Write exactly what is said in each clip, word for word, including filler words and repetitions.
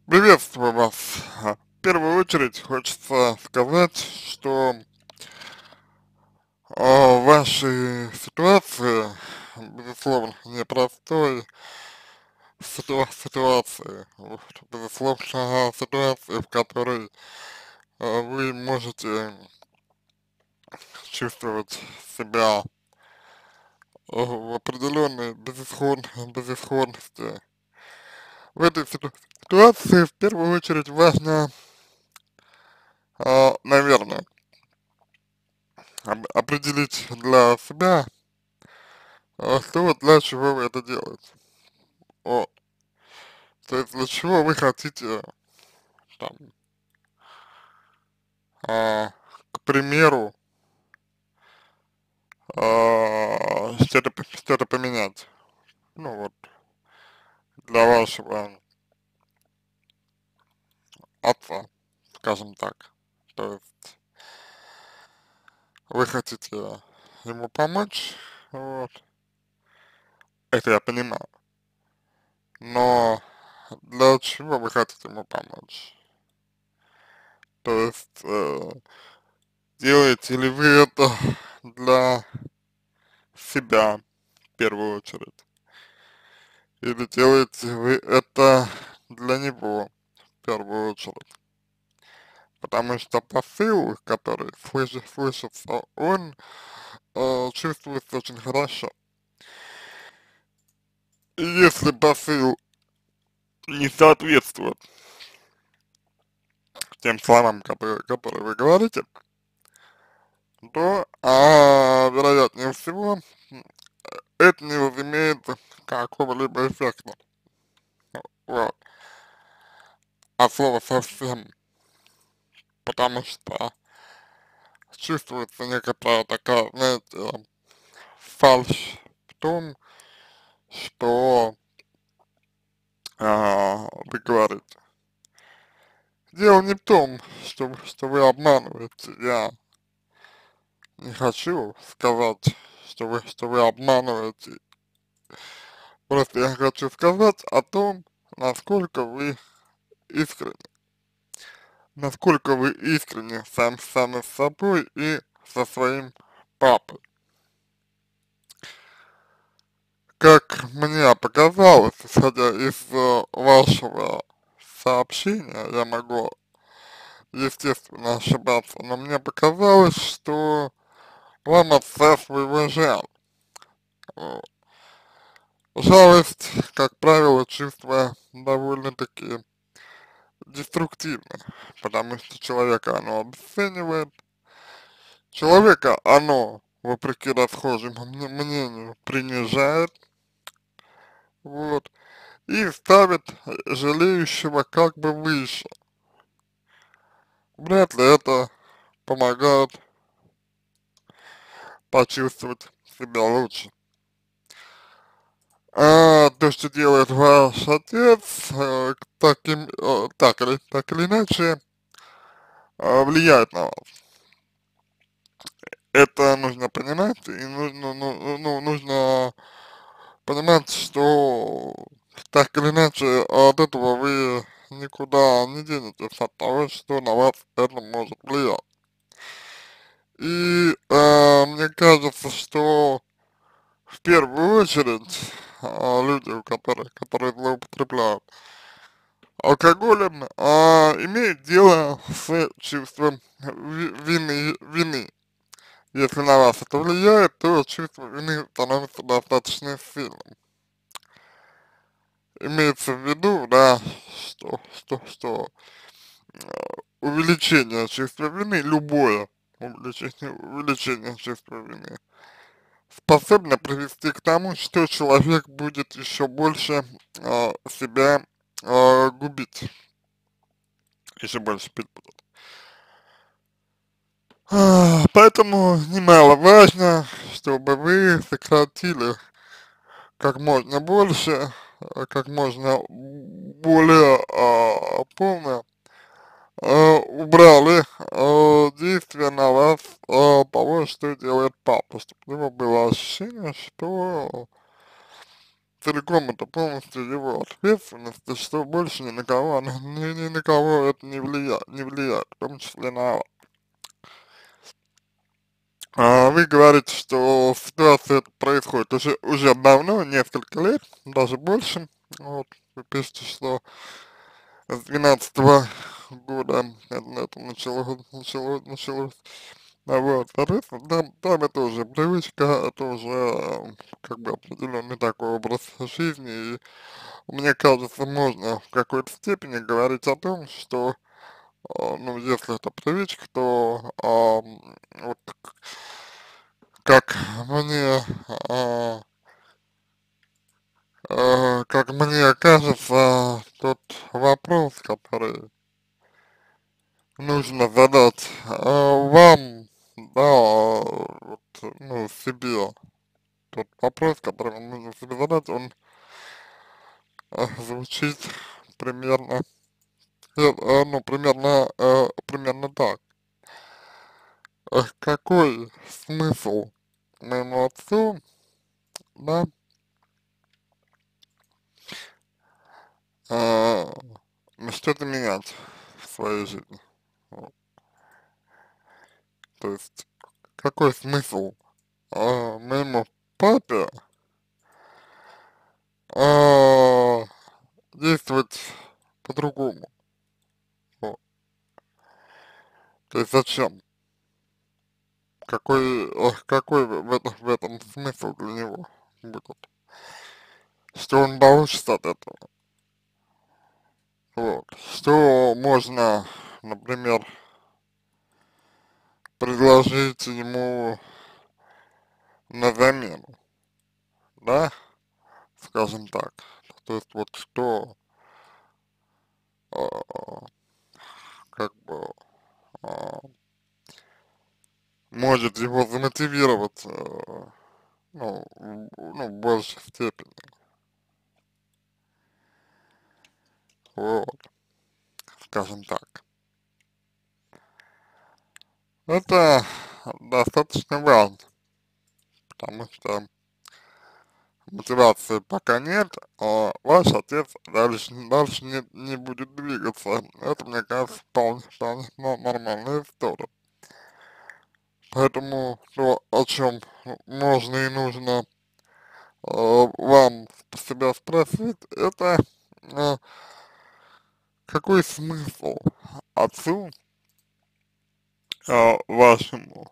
Приветствую вас. А, В первую очередь хочется сказать, что а, в вашей ситуации, безусловно, непростой ситуа- ситуации, вот, безусловно, ситуации, в которой а, вы можете чувствовать себя а, в определенной безысход- безысходности. В этой ситу- ситуации в первую очередь важно, а, наверное, об- определить для себя, а, что вот для чего вы это делаете. Вот. То есть для чего вы хотите, там, а, к примеру, а, что-то, п- что-то поменять. Ну вот, для вашего отца, скажем так. То есть вы хотите ему помочь, вот, это я понимаю. Но для чего вы хотите ему помочь? То есть э, делаете ли вы это для себя в первую очередь? Или делаете вы это для него в первую очередь? Потому что посыл, который слыш- слышится, он э, чувствуется очень хорошо. И если посыл не соответствует тем словам, которые, которые вы говорите, то, а, вероятнее всего, это не возымеет какого-либо эффекта. Вот. От слова совсем. Потому что чувствуется некоторая такая, знаете, фальшь в том, что а, вы говорите. Дело не в том, что, вы- что вы обманываете. Я не хочу сказать, что вы, что вы обманываете. Просто я хочу сказать о том, насколько вы искренне. Насколько вы искренне сам, сами с собой и со своим папой. Как мне показалось, исходя из э, вашего сообщения, я могу, естественно, ошибаться, но мне показалось, что вам отца своего жаль. Вот. Жалость, как правило, чувство довольно-таки деструктивное, потому что человека оно обесценивает, человека оно, вопреки расхожему мне- мнению, принижает, вот, и ставит жалеющего как бы выше. Вряд ли это помогает почувствовать себя лучше. А то, что делает ваш отец, э, к таким, э, так или, так или иначе, э, влияет на вас. Это нужно понимать, и нужно, ну, ну, ну, нужно понимать, что так или иначе от этого вы никуда не денетесь от того, что на вас это может влиять. И э, мне кажется, что в первую очередь а, люди, у которых, которые злоупотребляют алкоголем, а, имеют дело с чувством ви- вины, вины. Если на вас это влияет, то чувство вины становится достаточно сильным. Имеется в виду, да, что, что, что увеличение чувства вины, любое увеличение, увеличение чувства вины, способно привести к тому, что человек будет еще больше э, себя э, губить, еще больше пить будет. А, Поэтому немаловажно, чтобы вы сократили как можно больше, э, как можно более а, полно а, убрали а, действия на вас а, того, что делает папа, чтобы у него было ощущение, что целиком это полностью его ответственность, и что больше ни на кого, ни, ни ни на кого это не влияет, не влияет, в том числе на вас. А вы говорите, что ситуация эта происходит уже, уже давно, несколько лет, даже больше. Вот, вы пишете, что с двенадцатого года это, это начало, начало, началось. А вот, соответственно, там, там это уже привычка, это уже э, как бы определенный такой образ жизни, и мне кажется, можно в какой-то степени говорить о том, что, э, ну, если это привычка, то э, вот как мне, э, э, как мне кажется, тот вопрос, который нужно задать э, вам, да, вот, ну, себе, тот вопрос, который вам нужно себе задать, он э, звучит примерно, э, э, ну, примерно, э, примерно так. Э, какой смысл моему отцу, да, э, что-то менять в своей жизни? Вот. То есть, какой смысл э, моему папе э, действовать по-другому? Вот. То есть, зачем? Какой, э, какой в этом, в этом смысл для него будет? Что он получит от этого? Вот. Что можно, например, предложить ему на замену, да, скажем так. То есть вот что, а, как бы, а, может его замотивировать, э, ну, в, ну, в большей степени, вот, скажем так. Это достаточно важно, потому что мотивации пока нет, а ваш отец дальше, дальше не, не будет двигаться. Это, мне кажется, вполне, вполне но- нормальная история. Поэтому то, о чем можно и нужно э, вам себя спросить, это э, какой смысл отцу э, вашему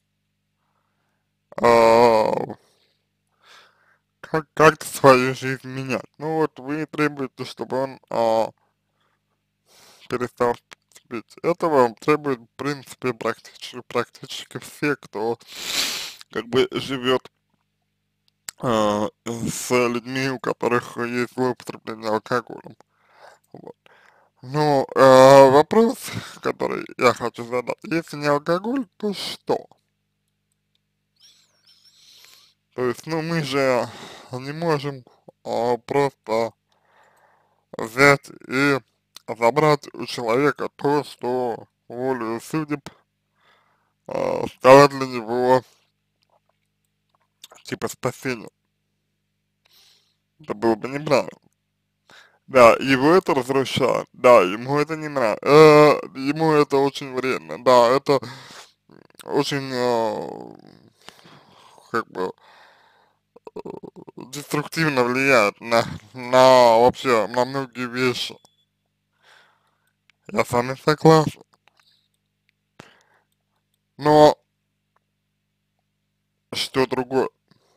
э, как, как-то свою жизнь менять. Ну вот вы требуете, чтобы он э, перестал пить. Этого требует, в принципе, практически, практически все, кто как бы живет э, с людьми, у которых есть злоупотребление алкоголем. Вот. Ну, э, вопрос, который я хочу задать, если не алкоголь, то что? То есть, ну, мы же не можем э, просто взять и забрать у человека то, что волею судеб э, стало для него типа спасением. Это было бы неправильно. Да, его это разрушает, да, ему это не нравится, э, ему это очень вредно, да, это очень, э, как бы, деструктивно влияет на, на вообще, на многие вещи. Я с вами согласен. Но что другое?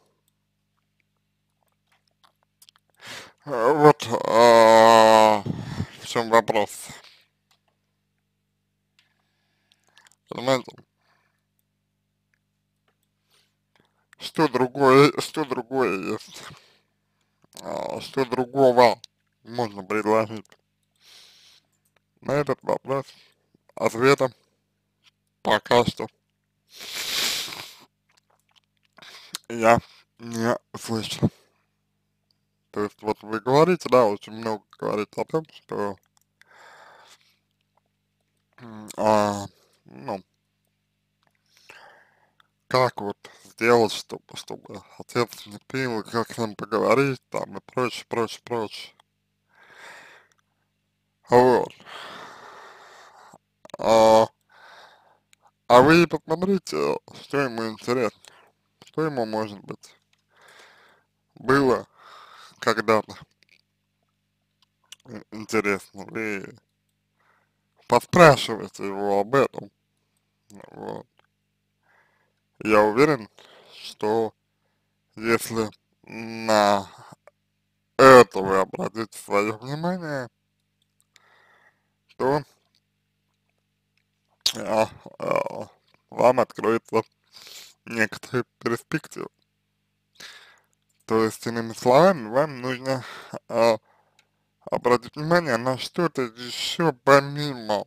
Э, Вот а, в чем вопрос, понимаете? Что другое, что другое есть? А, что другого можно предложить? На этот вопрос ответа пока что я не слышал. То есть вот вы говорите, да, очень много говорите о том, что, м, а, ну, как вот сделать, чтобы, чтобы отец не пил, как с ним поговорить там и прочее, прочее, прочее. Вот. А, а вы посмотрите, что ему интересно, что ему, может быть, было когда-то ин- интересно. Вы поспрашивайте его об этом. Вот. Я уверен, что если на это вы обратите свое внимание, то а, а, вам откроется некоторые перспективы. То есть, иными словами, вам нужно а, обратить внимание на что-то еще помимо,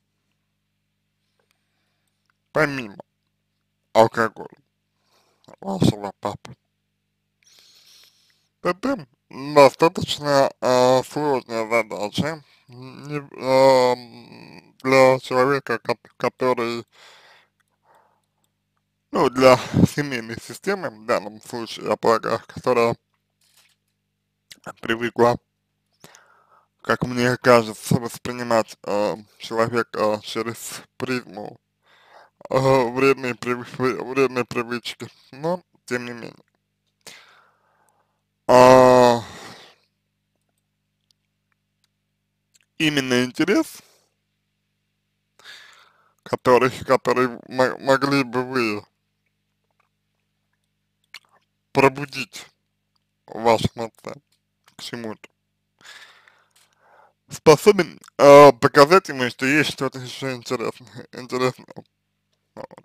помимо алкоголя вашего папы. Это достаточно а, сложная задача не, ам, для человека, ко- который, ну, для семейной системы, в данном случае, я полагаю, которая привыкла, как мне кажется, воспринимать э, человека через призму э, вредной, прив... вредной привычки, но тем не менее. А, именно интерес, который, который мо- могли бы вы пробудить в вашем отце к чему-то, способен э, показать ему, что есть что-то еще интересное, интересное. Вот.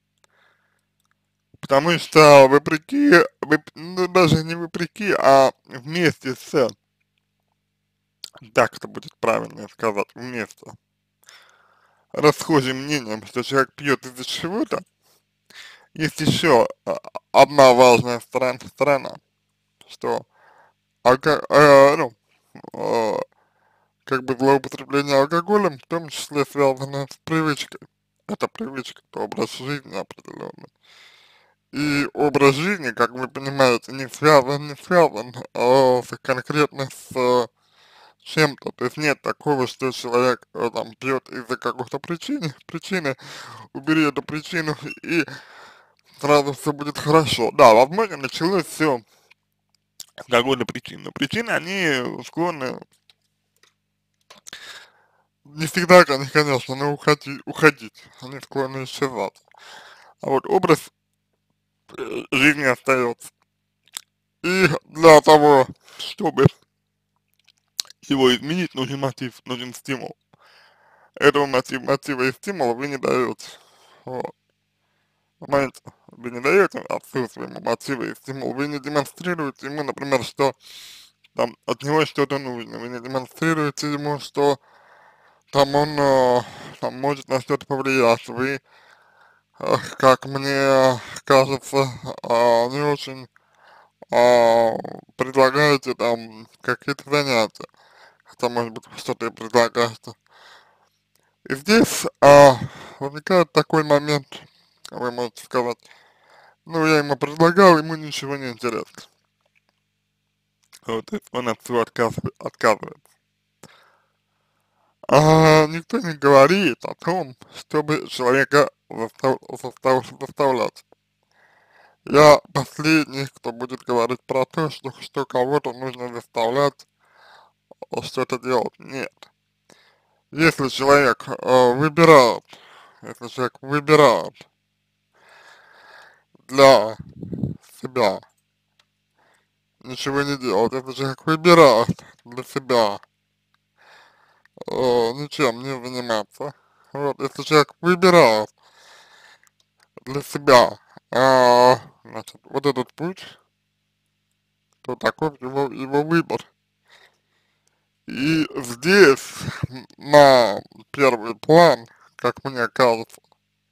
Потому что вопреки, вып- ну даже не вопреки, а вместе с, так это будет правильно сказать, вместе, расхожим мнением, что человек пьет из-за чего-то, есть еще а, одна важная сторона, сторона что алко, э, ну, э, как бы злоупотребление алкоголем в том числе связано с привычкой. Это привычка, это образ жизни определенный. И образ жизни, как вы понимаете, не связан, не связан э, с, конкретно с э, чем-то. То есть нет такого, что человек э, там пьет из-за какой-то причины, причины, убери эту причину и сразу все будет хорошо. Да, возможно, началось все с какой-то причины. Но причины, они склонны не всегда, кон- конечно, но уходи, уходить. Они склонны исчезать. А вот образ э, жизни остается. И для того, чтобы его изменить, нужен мотив, нужен стимул. Этого мотив, мотива и стимула вы не даете. Вот. Понимаете? Вы не даете отцу своему мотива и стимул. Вы не демонстрируете ему, например, что там от него что-то нужно. Вы не демонстрируете ему, что там он э, там может на что-то повлиять. Вы, э, как мне кажется, э, не очень э, предлагаете там какие-то занятия. Хотя, может быть, что-то и предлагаете. И здесь а, возникает такой момент, вы можете сказать, ну, я ему предлагал, ему ничего не интересно. Вот, то есть он от всего отказывает, отказывает. А никто не говорит о том, чтобы человека застав, застав, заставлять. Я последний, кто будет говорить про то, что, что кого-то нужно заставлять что-то делать. Нет. Если человек э, выбирает, если человек выбирает для себя ничего не делать, если человек выбирает для себя э, ничем не заниматься, вот, если человек выбирает для себя э, значит, вот этот путь, то таков его, его выбор. И здесь на первый план, как мне кажется,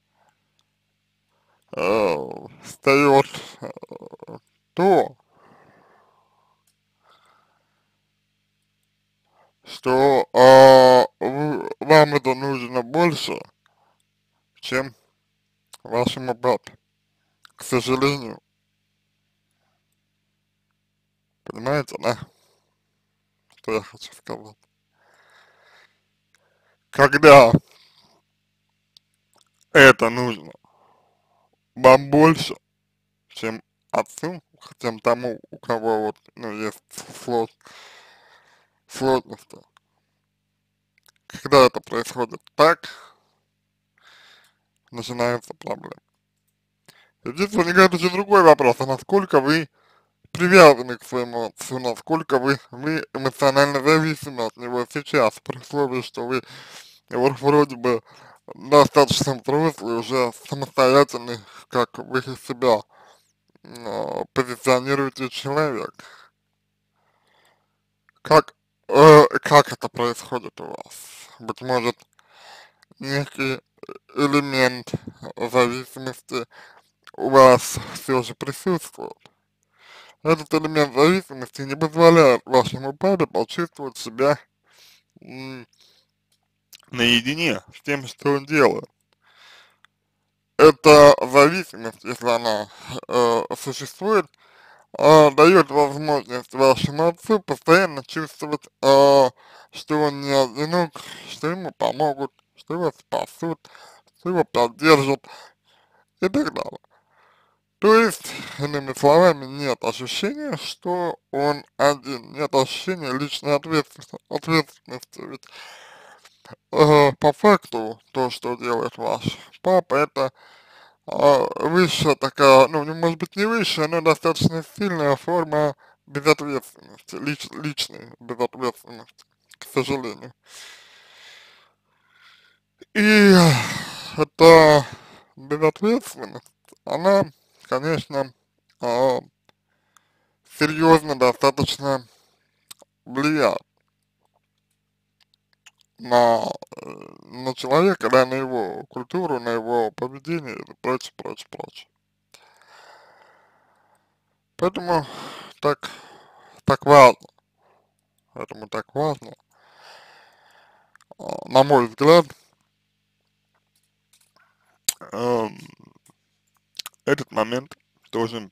э, встает э, то, что э, в- вам это нужно больше, чем вашему брату. к сожалению, понимаете, да, что я хочу сказать? Когда это нужно вам больше, чем отцу, чем тому, у кого вот, ну, есть слож, сложности. Когда это происходит так, начинаются проблемы. Здесь возникает еще другой вопрос, а насколько вы привязаны к своему отцу, насколько вы, вы эмоционально зависимы от него сейчас, при условии, что вы вот вроде бы достаточно взрослый, уже самостоятельный, как вы себя э, позиционируете человек. Как, э, как это происходит у вас? Быть может, некий элемент зависимости у вас все же присутствует. Этот элемент зависимости не позволяет вашему папе почувствовать себя м, наедине с тем, что он делает. Эта зависимость, если она э, существует, э, дает возможность вашему отцу постоянно чувствовать, э, что он не одинок, что ему помогут, что его спасут, что его поддержат и так далее. То есть, иными словами, нет ощущения, что он один, нет ощущения личной ответственности, ответственности. Ведь э, по факту то, что делает ваш папа, это э, высшая такая, ну, не- может быть, не высшая, но достаточно сильная форма безответственности, лич, личной безответственности, к сожалению. И эта безответственность, она, конечно, э, серьезно достаточно влияет на, э, на человека, да, на его культуру, на его поведение и прочее, прочее, прочее. Поэтому так, так важно, поэтому так важно, а, на мой взгляд, эм, этот момент должен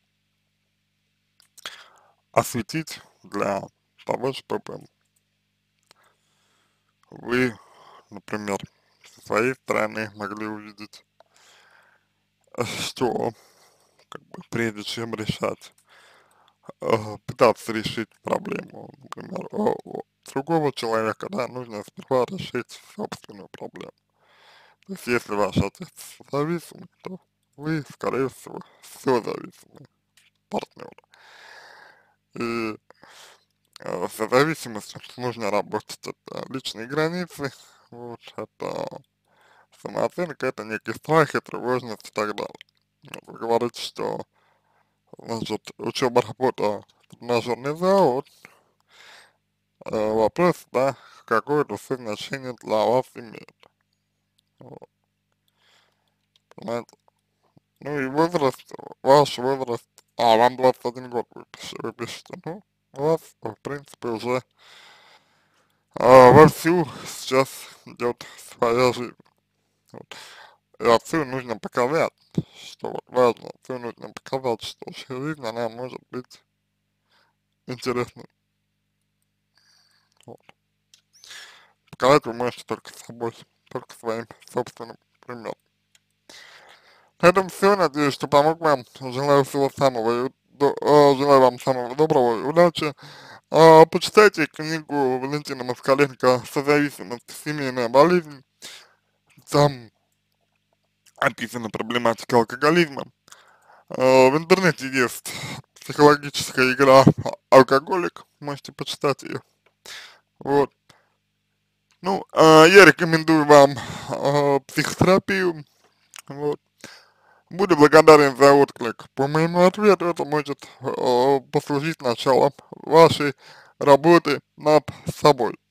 осветить для того, чтобы вы, например, со своей стороны могли увидеть, э, что, как бы, прежде чем решать, э, пытаться решить проблему, например, о- о другого человека, да, нужно сперва решить собственную проблему. То есть, если ваш отец зависимый, то вы, скорее всего, созависимый партнер. И э, с зависимостью нужно работать. Это личные границы, вот, это самооценка, это некий страх и тревожность и так далее. Вот вы говорите, что, значит, учеба, работа, тренажерный зал, вот, э, вопрос, да, какое это все значение для вас имеет. Вот, понимаете? Ну и возраст, ваш возраст, а, вам двадцать один год вы, пиш- вы пишете, ну, у вас, в принципе, уже а, вовсю сейчас идет своя жизнь. Вот. И отцу нужно показать, что вот важно, отцу нужно показать, что жизнь, она может быть интересной. Вот. Показать вы можете только собой, только своим собственным примером. На этом все. Надеюсь, что помог вам. Желаю всего самого, и до- э, желаю вам самого доброго и удачи. А, почитайте книгу Валентина Москаленко «Созависимость. Семейная болезнь». Там описана проблематика алкоголизма. А, в интернете есть психологическая игра «Алкоголик». Можете почитать ее. Вот. Ну, а, я рекомендую вам а, психотерапию. Вот. Буду благодарен за отклик по моему ответу. Это может э, послужить началом вашей работы над собой.